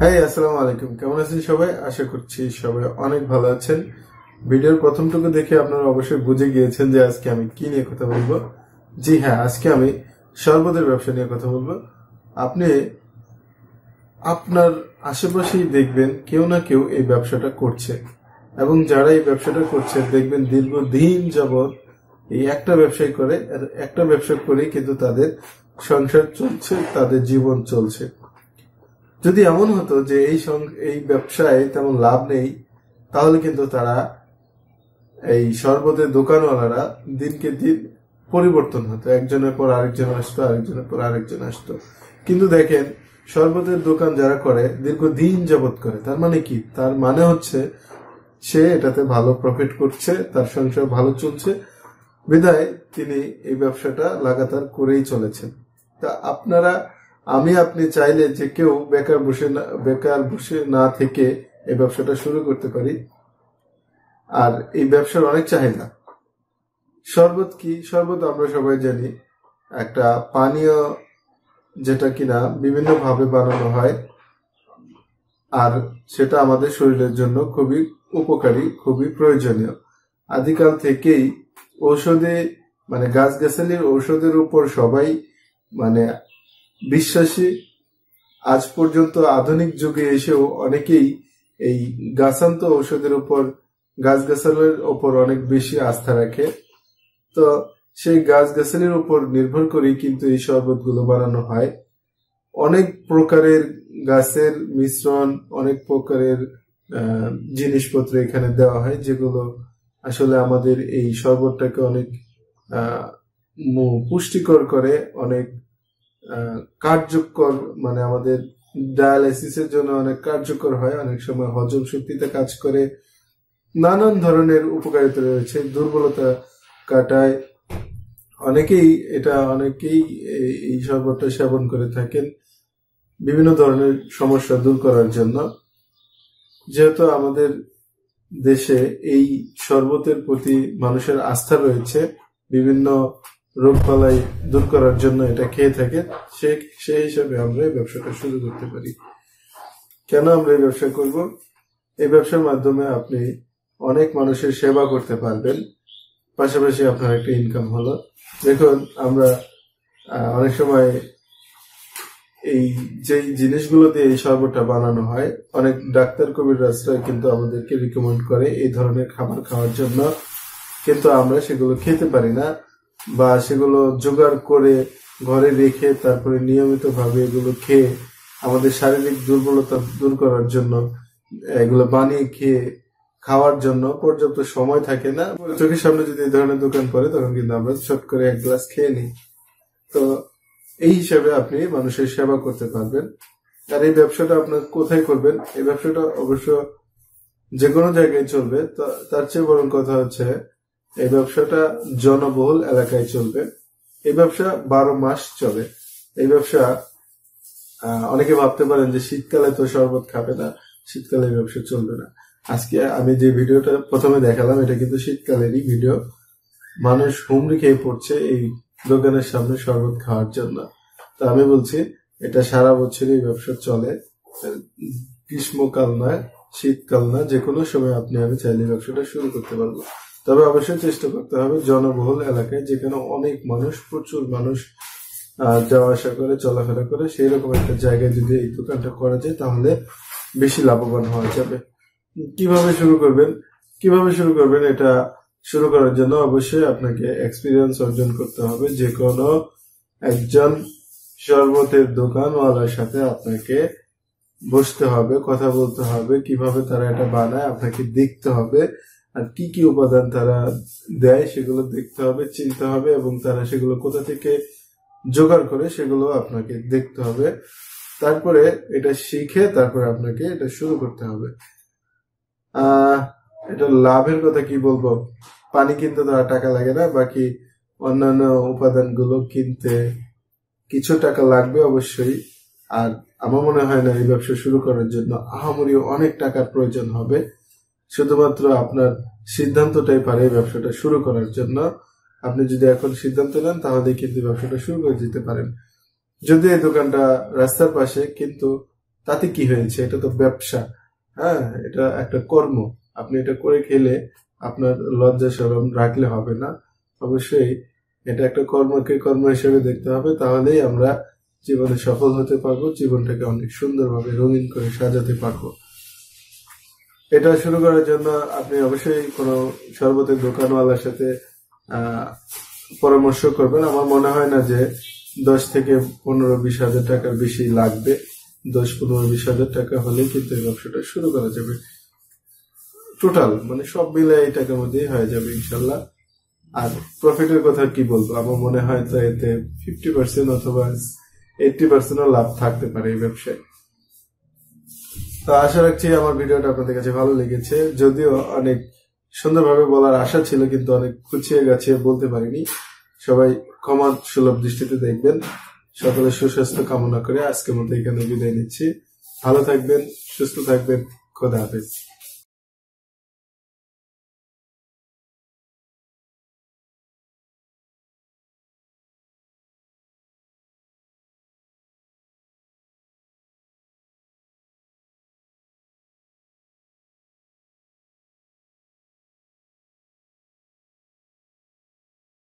High, আসসালামু আলাইকুম। কেমন আছেন সবাই? আশা করছি সবাই অনেক ভালো আছেন। ভিডিওর প্রথমটুকু দেখে আপনারা অবশ্যই বুঝে গিয়েছেন যে আজকে আমি কি নিয়ে কথা বলবো। জি হ্যাঁ, আজকে আমি শরবতের ব্যবসা নিয়ে কথা বলবো। আপনি আপনার আশেপাশেই দেখবেন কেউ না কেউ এই ব্যবসাটা করছে, এবং যারা এই ব্যবসাটা করছে দেখবেন দীর্ঘদিন যাবৎ এই একটা ব্যবসায় করে, একটা ব্যবসা করে কিন্তু তাদের সংসার চলছে, তাদের জীবন চলছে। যদি এমন হতো যে এই ব্যবসায় তেমন লাভ নেই, তাহলে কিন্তু তারা এই শরবতের দোকানওয়ালারা দিনকে দিন পরিবর্তন হতো, একজনের পর আরেকজন আসতো, আরেকজনের পর আরেকজন আসতো। কিন্তু দেখেন, শরবতের দোকান যারা করে দীর্ঘদিন যাবৎ করে, তার মানে কি? তার মানে হচ্ছে সে এটাতে ভালো প্রফিট করছে, তার সংসার ভালো চলছে, বিধায় তিনি এই ব্যবসাটা লাগাতার করেই চলেছেন। তা আপনি চাইলে যে কেউ বেকার বসে না থেকে এই ব্যবসাটা শুরু করতে পারি। আর এই ব্যবসার অনেক চাহিদা। শরবত কি? শরবত আমরা সবাই জানি একটা পানীয়, যেটা কিনা বিভিন্ন ভাবে বানানো হয়, আর সেটা আমাদের শরীরের জন্য খুবই উপকারী, খুবই প্রয়োজনীয়। আদিকাল থেকেই গাছগাছালির ঔষধের উপর সবাই বিশ্বাসী। আজ পর্যন্ত আধুনিক যুগে এসেও অনেকেই এই গাছান্ত ঔষধের উপর, গাছগাছালির উপর অনেক বেশি আস্থা রাখে। তো সেই গাছগাছালির উপর নির্ভর করেই কিন্তু এই শরবতগুলো বানানো হয়। অনেক প্রকারের গাছের মিশ্রণ, অনেক প্রকারের জিনিসপত্র এখানে দেওয়া হয়, যেগুলো আসলে আমাদের এই শরবতটাকে অনেক পুষ্টিকর করে, অনেক কার্যকর, আমাদের ডায়ালাইসিসের জন্য অনেক কার্যকর হয়, অনেক সময় হজম শক্তিতে কাজ করে, নানান ধরনের উপকারিতা রয়েছে, দুর্বলতা কাটায়। অনেকেই এই শরবতটা সেবন করে থাকেন বিভিন্ন ধরনের সমস্যা দূর করার জন্য। যেহেতু আমাদের দেশে এই শরবতের প্রতি মানুষের আস্থা রয়েছে, বিভিন্ন রোগবালাই দূর করার জন্য এটা খেয়ে থাকে, সেই হিসাবে আমরা এই ব্যবসাটা শুরু করতে পারি। কেন আমরা এই ব্যবসা করব? এই ব্যবসার মাধ্যমে আপনি অনেক মানুষের সেবা করতে পারবেন, পাশাপাশি আপনার একটা ইনকাম হলো। দেখুন, আমরা অনেক সময় এই যে জিনিসগুলো দিয়ে এই শরবতটা বানানো হয়, অনেক ডাক্তার কবিরাজরা কিন্তু আমাদেরকে রিকমেন্ড করে এই ধরনের খাবার খাওয়ার জন্য, কিন্তু আমরা সেগুলো খেতে পারি না, বা সেগুলো জোগাড় করে ঘরে রেখে তারপরে নিয়মিত ভাবে এগুলো খেয়ে আমাদের শারীরিক দুর্বলতা দূর করার জন্য এগুলো বানিয়ে খাওয়ার জন্য পর্যাপ্ত সময় থাকে না। চোখের সামনে যদি এই ধরনের দোকান পড়ে, তখন কিন্তু আমরা চট করে এক গ্লাস খেয়ে নিই। তো এই হিসাবে আপনি মানুষের সেবা করতে পারবেন। আর এই ব্যবসাটা আপনার কোথায় করবেন? এই ব্যবসাটা অবশ্য যে কোনো জায়গায় চলবে। তার চেয়ে বরং কথা হচ্ছে, এই ব্যবসাটা জনবহুল এলাকায় চলবে। এই ব্যবসা 12 মাস চলে। এই ব্যবসা অনেকে ভাবতে পারেন যে শীতকালে তো শরবত খাবে না, শীতকালে এই ব্যবসা চলবে না। আজকে আমি যে ভিডিওটা প্রথমে দেখালাম, এটা কিন্তু শীতকালেরই ভিডিও। মানুষ হুমড়ি খেয়ে পড়ছে এই দোকানের সামনে শরবত খাওয়ার জন্য। তো আমি বলছি, এটা সারা বছরই এই ব্যবসা চলে, গ্রীষ্মকাল না, শীতকাল না, যে কোনো সময় আমি চাইলে ব্যবসাটা শুরু করতে পারবো। তবে অবশ্যই চেষ্টা করতে হবে জনবহুল এলাকায়, যেখানে অনেক মানুষ, প্রচুর মানুষ যাওয়া আসা করে, চলাফেরা করে, সেই রকম একটা জায়গায় যদি এই দোকানটা করা যায়, তাহলে বেশি লাভবান হওয়া যাবে। কিভাবে শুরু করবেন? এটা শুরু করার জন্য অবশ্যই আপনাকে এক্সপিরিয়েন্স অর্জন করতে হবে। যে কোনো একজন শরবতের দোকানওয়ালার সাথে আপনাকে বসতে হবে, কথা বলতে হবে, কিভাবে তারা এটা বানায় আপনাকে দেখতে হবে, আর কি কি উপাদান তারা দেয় সেগুলো দেখতে হবে, চিনতে হবে, এবং তারা সেগুলো কোথা থেকে জোগাড় করে সেগুলো আপনাকে দেখতে হবে। তারপরে এটা শিখে তারপরে আপনাকে এটা শুরু করতে হবে। এটা লাভের কথা কি বলবো? পানি কিনতে তো আর টাকা লাগে না, বাকি অন্যান্য উপাদানগুলো কিনতে কিছু টাকা লাগবে অবশ্যই। আর আমার মনে হয় না এই ব্যবসা শুরু করার জন্য আহামরি অনেক টাকার প্রয়োজন হবে। শুধুমাত্র আপনার সিদ্ধান্তটাই পারে এই ব্যবসাটা শুরু করার জন্য। আপনি যদি এখন সিদ্ধান্ত নেন, তাহলে কিন্তু ব্যবসাটা শুরু করে দিতে পারেন। যদি এই দোকানটা রাস্তার পাশে, কিন্তু তাতে কি হয়েছে? এটা তো ব্যবসা। হ্যাঁ, এটা একটা কর্ম। আপনি এটা করে খেলে আপনার লজ্জা শরম রাখলে হবে না। অবশ্যই এটা একটা কর্মকে কর্ম হিসেবে দেখতে হবে, তাহলেই আমরা জীবনে সফল হতে পারবো, জীবনটাকে অনেক সুন্দরভাবে রঙিন করে সাজাতে পারবো। এটা শুরু করার জন্য আপনি অবশ্যই কোনো শরবতের দোকানওয়ালার সাথে পরামর্শ করবেন। আমার মনে হয় না যে 10 থেকে 15-20 হাজার টাকার বেশি লাগবে। 10-15-20 হাজার টাকা হলেই কিন্তু এই ব্যবসাটা শুরু করা যাবে। টোটাল মানে সব মিলে এই টাকার মধ্যেই হয়ে যাবে ইনশাল্লাহ। আর প্রফিটের কথা কি বলবো, আমার মনে হয় তো এতে 50% অথবা 80% লাভ থাকতে পারে এই ব্যবসায়। তো আশা রাখছি আমার ভিডিওটা আপনাদের কাছে ভালো লেগেছে। যদিও অনেক সুন্দরভাবে বলার আশা ছিল, কিন্তু অনেক খুঁচিয়ে গাছিয়ে বলতে পারিনি। সবাই ক্ষমা সুলভ দৃষ্টিতে দেখবেন। সকলের সুস্বাস্থ্য কামনা করে আজকের মতো এখানে বিদায় নিচ্ছি। ভালো থাকবেন, সুস্থ থাকবেন। খোদা হাফেজ।